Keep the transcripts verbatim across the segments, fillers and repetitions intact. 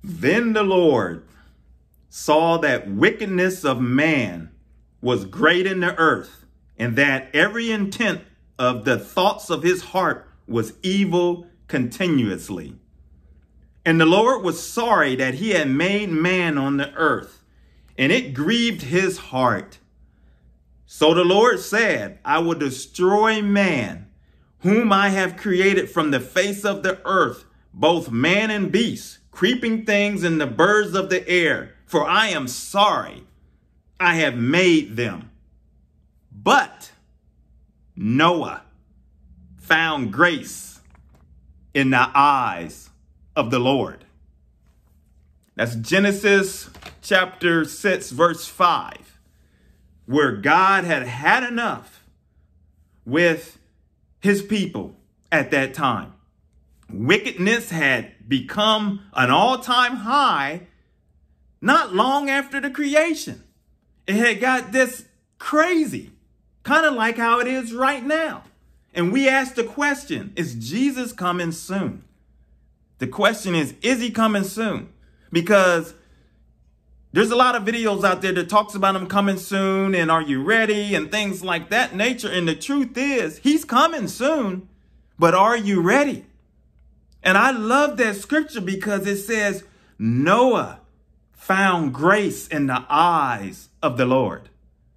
Then the Lord saw that wickedness of man was great in the earth, and that every intent of the thoughts of his heart was evil continuously. And the Lord was sorry that he had made man on the earth, and it grieved his heart. So the Lord said, I will destroy man, whom I have created from the face of the earth, both man and beast, creeping things and the birds of the air, for I am sorry I have made them. But Noah found grace in the eyes of the Lord. That's Genesis chapter six, verse five, where God had had enough with his people at that time. Wickedness had become an all-time high not long after the creation. It had got this crazy, kind of like how it is right now. And we asked the question, is Jesus coming soon? The question is, is he coming soon? Because there's a lot of videos out there that talks about him coming soon and are you ready and things like that nature. And the truth is he's coming soon, but are you ready? And I love that scripture because it says Noah found grace in the eyes of the Lord.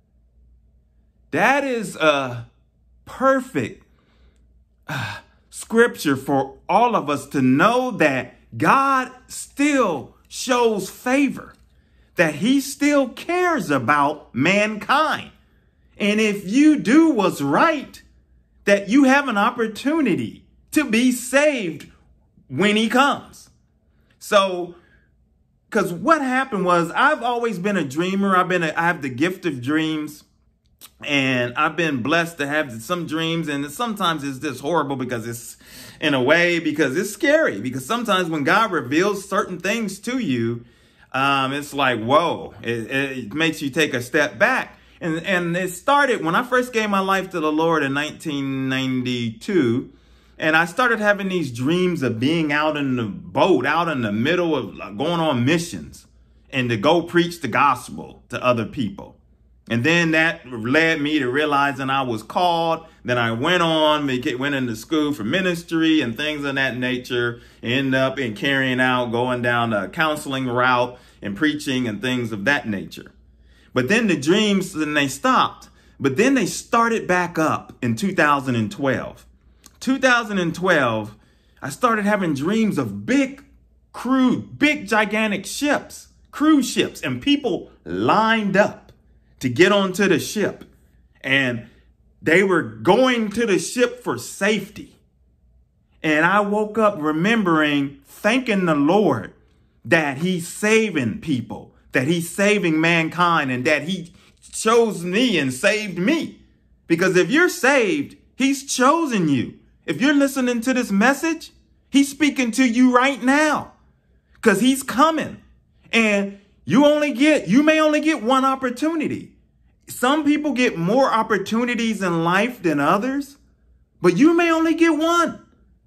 That is a perfect uh, scripture for all of us to know that God still shows favor, that he still cares about mankind. And if you do what's right, that you have an opportunity to be saved when he comes. So, because what happened was I've always been a dreamer. I've been, a, I have the gift of dreams. And I've been blessed to have some dreams, and sometimes it's just horrible because it's, in a way, because it's scary. Because sometimes when God reveals certain things to you, um, it's like, whoa, it, it makes you take a step back. And, and it started when I first gave my life to the Lord in nineteen ninety-two. And I started having these dreams of being out in the boat, out in the middle of going on missions and to go preach the gospel to other people. And then that led me to realizing I was called. Then I went on, went into school for ministry and things of that nature. End up in carrying out, going down the counseling route and preaching and things of that nature. But then the dreams, then they stopped. But then they started back up in two thousand twelve. two thousand twelve, I started having dreams of big cruise, big gigantic ships, cruise ships, and people lined up to get onto the ship. And they were going to the ship for safety. And I woke up remembering, thanking the Lord that he's saving people, that he's saving mankind, and that he chose me and saved me. Because if you're saved, he's chosen you. If you're listening to this message, he's speaking to you right now because he's coming. And you only get, you may only get one opportunity. Some people get more opportunities in life than others, but you may only get one.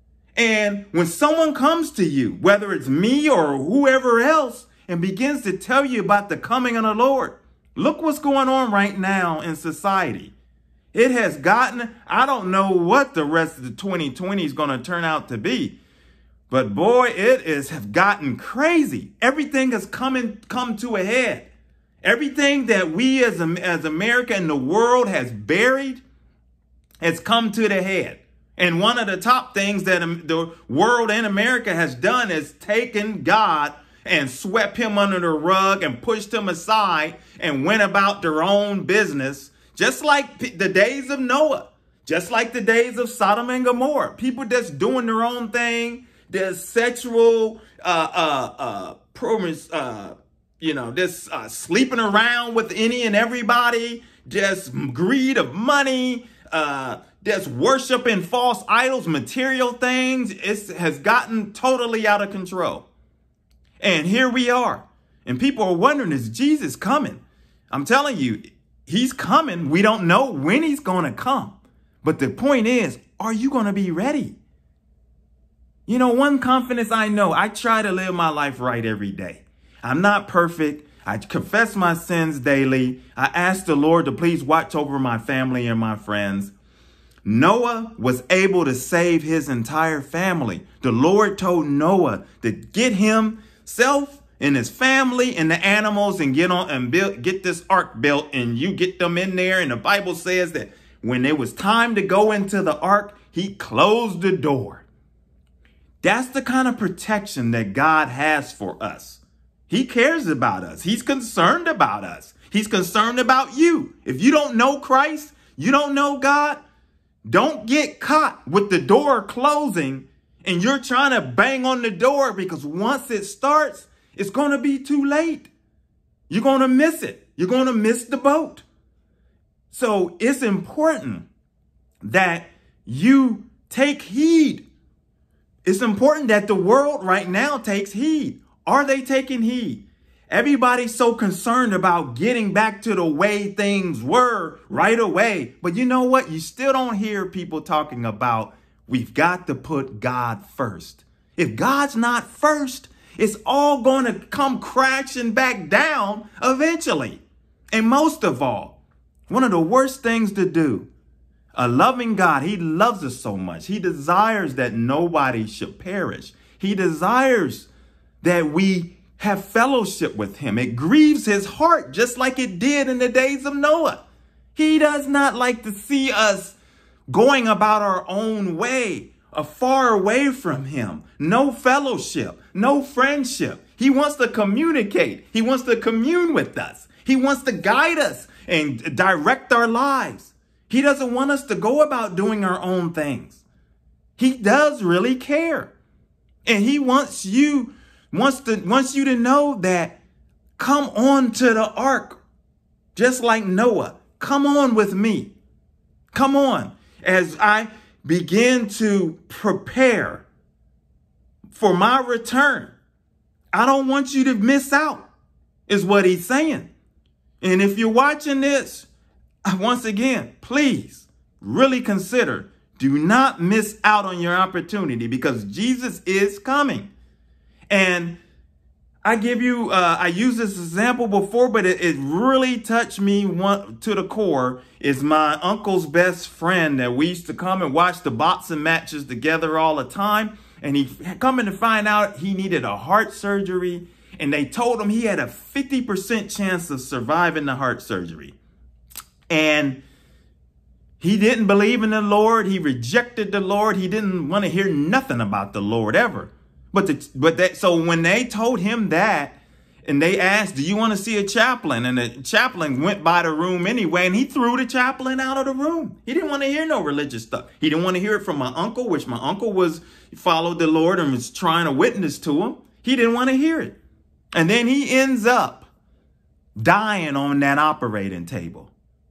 And when someone comes to you, whether it's me or whoever else, and begins to tell you about the coming of the Lord, look what's going on right now in society. It has gotten, I don't know what the rest of the twenty twenty is going to turn out to be. But boy, it is have gotten crazy. Everything has come, in, come to a head. Everything that we as, as America and the world has buried has come to the head. And one of the top things that the world and America has done is taken God and swept him under the rug and pushed him aside and went about their own business, just like the days of Noah, just like the days of Sodom and Gomorrah. People just doing their own thing. There's sexual, uh, uh, uh, promise, uh, you know, just uh, sleeping around with any and everybody, just greed of money, uh, just worshiping false idols, material things. It has gotten totally out of control. And here we are. And people are wondering, is Jesus coming? I'm telling you, he's coming. We don't know when he's going to come. But the point is, are you going to be ready? You know, one confidence I know, I try to live my life right every day. I'm not perfect. I confess my sins daily. I ask the Lord to please watch over my family and my friends. Noah was able to save his entire family. The Lord told Noah to get himself and his family and the animals and get on and build, get this ark built, and you get them in there. And the Bible says that when it was time to go into the ark, he closed the door. That's the kind of protection that God has for us. He cares about us. He's concerned about us. He's concerned about you. If you don't know Christ, you don't know God, don't get caught with the door closing and you're trying to bang on the door, because once it starts, it's going to be too late. You're going to miss it. You're going to miss the boat. So it's important that you take heed. It's important that the world right now takes heed. Are they taking heed? Everybody's so concerned about getting back to the way things were right away. But you know what? You still don't hear people talking about we've got to put God first. If God's not first, it's all going to come crashing back down eventually. And most of all, one of the worst things to do, a loving God, he loves us so much. He desires that nobody should perish. He desires that we have fellowship with him. It grieves his heart just like it did in the days of Noah. He does not like to see us going about our own way, uh, far away from him. No fellowship, no friendship. He wants to communicate. He wants to commune with us. He wants to guide us and direct our lives. He doesn't want us to go about doing our own things. He does really care. And he wants you wants to wants you to know that come on to the ark, just like Noah. Come on with me. Come on as I begin to prepare for my return. I don't want you to miss out, is what he's saying. And if you're watching this, once again, please really consider, do not miss out on your opportunity, because Jesus is coming. And I give you, uh, I used this example before, but it, it really touched me one, to the core, is my uncle's best friend that we used to come and watch the boxing matches together all the time. And he coming to find out he needed a heart surgery. And they told him he had a fifty percent chance of surviving the heart surgery. And he didn't believe in the Lord. He rejected the Lord. He didn't want to hear nothing about the Lord ever. But the, but that so when they told him that, and they asked, do you want to see a chaplain? And the chaplain went by the room anyway, and he threw the chaplain out of the room. He didn't want to hear no religious stuff. He didn't want to hear it from my uncle, which my uncle was followed the Lord and was trying to witness to him. He didn't want to hear it. And then he ends up dying on that operating table.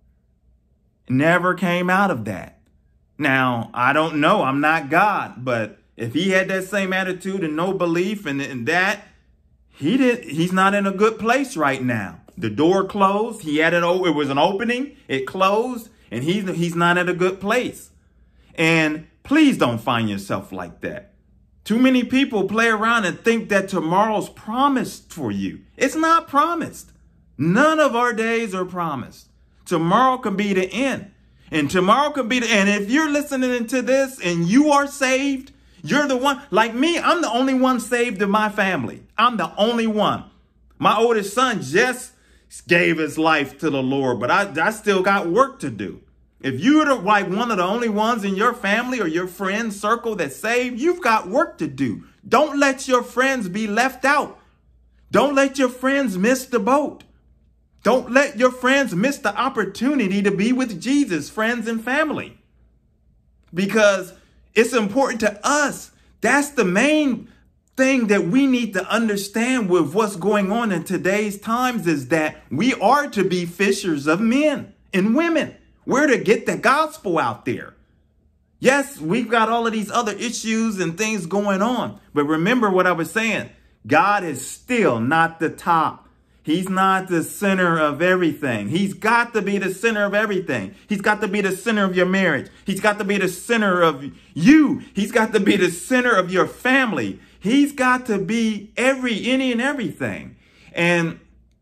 Never came out of that. Now, I don't know. I'm not God, but if he had that same attitude and no belief in, in that, he did. He's not in a good place right now. The door closed. He had an it was an opening. It closed, and he's he's not in a good place. And please don't find yourself like that. Too many people play around and think that tomorrow's promised for you. It's not promised. None of our days are promised. Tomorrow can be the end. And tomorrow can be the end. And if you're listening to this and you are saved, you're the one. Like me, I'm the only one saved in my family. I'm the only one. My oldest son just gave his life to the Lord, but I, I still got work to do. If you're the, like one of the only ones in your family or your friend circle that's saved, you've got work to do. Don't let your friends be left out. Don't let your friends miss the boat. Don't let your friends miss the opportunity to be with Jesus, friends and family. Because it's important to us. That's the main thing that we need to understand with what's going on in today's times, is that we are to be fishers of men and women. We're to get the gospel out there. Yes, we've got all of these other issues and things going on. But remember what I was saying. God is still not the top. He's not the center of everything. He's got to be the center of everything. He's got to be the center of your marriage. He's got to be the center of you. He's got to be the center of your family. He's got to be every, any and everything. And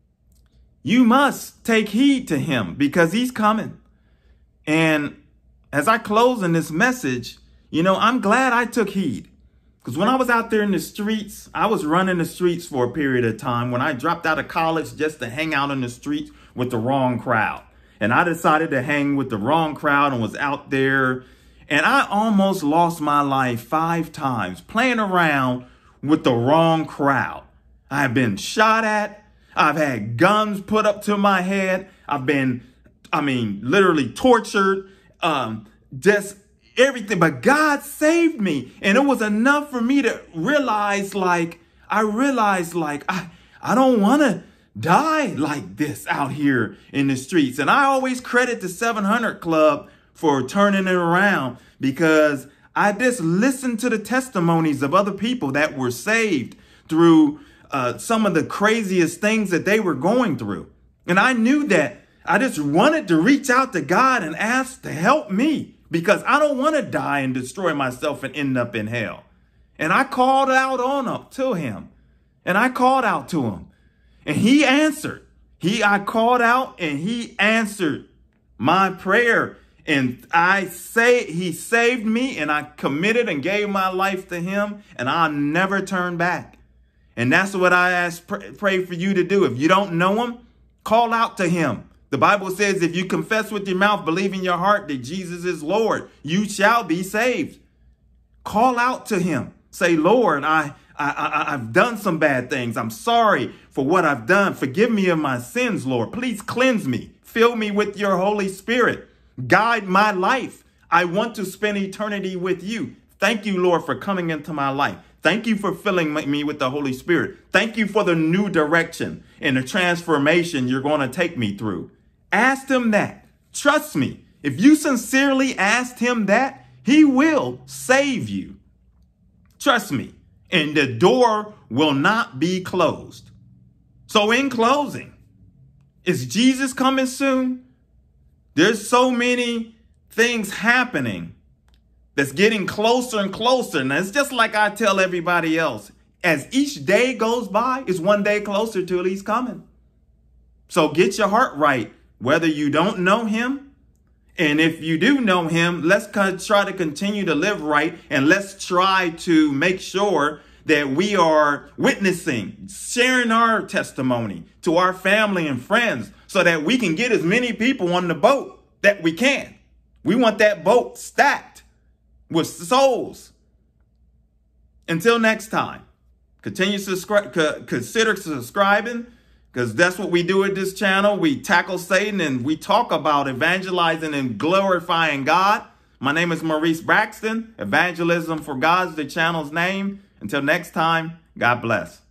you must take heed to him because he's coming. And as I close in this message, you know, I'm glad I took heed. Because when I was out there in the streets, I was running the streets for a period of time when I dropped out of college just to hang out in the streets with the wrong crowd. And I decided to hang with the wrong crowd and was out there. And I almost lost my life five times playing around with the wrong crowd. I've been shot at. I've had guns put up to my head. I've been, I mean, literally tortured. Um, just everything, but God saved me. And it was enough for me to realize, like, I realized, like, I, I don't want to die like this out here in the streets. And I always credit the seven hundred Club for turning it around because I just listened to the testimonies of other people that were saved through uh, some of the craziest things that they were going through. And I knew that I just wanted to reach out to God and ask to help me. Because I don't want to die and destroy myself and end up in hell. And I called out on up to him. And I called out to him. And he answered. He, I called out and he answered my prayer. And I say he saved me and I committed and gave my life to him. And I'll never turn back. And that's what I ask, pray, pray for you to do. If you don't know him, call out to him. The Bible says if you confess with your mouth, believe in your heart that Jesus is Lord, you shall be saved. Call out to him. Say, Lord, I, I, I, I've done some bad things. I'm sorry for what I've done. Forgive me of my sins, Lord. Please cleanse me. Fill me with your Holy Spirit. Guide my life. I want to spend eternity with you. Thank you, Lord, for coming into my life. Thank you for filling me with the Holy Spirit. Thank you for the new direction and the transformation you're going to take me through. Ask him that. Trust me. If you sincerely asked him that, he will save you. Trust me. And the door will not be closed. So in closing, is Jesus coming soon? There's so many things happening that's getting closer and closer. And it's just like I tell everybody else. As each day goes by, it's one day closer till he's coming. So get your heart right. Whether you don't know him, and if you do know him, let's try to continue to live right. And let's try to make sure that we are witnessing, sharing our testimony to our family and friends so that we can get as many people on the boat that we can. We want that boat stacked with souls. Until next time, continue to subscribe, consider subscribing. Because that's what we do at this channel. We tackle Satan and we talk about evangelizing and glorifying God. My name is Maurice Braxton. Evangelism for God is the channel's name. Until next time, God bless.